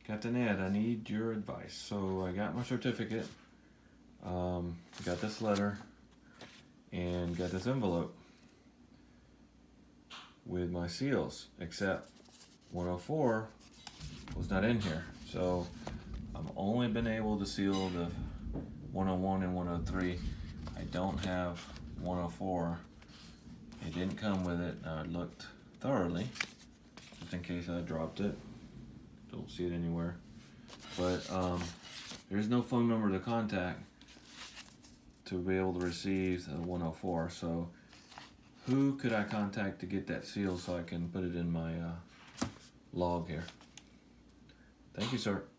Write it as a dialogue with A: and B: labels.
A: Captain Ed, I need your advice. So I got my certificate, got this letter, and got this envelope with my seals, except 104 was not in here. So I've only been able to seal the 101 and 103. I don't have 104. It didn't come with it. I looked thoroughly, just in case I dropped it. Don't see it anywhere. But there's no phone number to contact to be able to receive the 104. So who could I contact to get that seal so I can put it in my log here? Thank you, sir.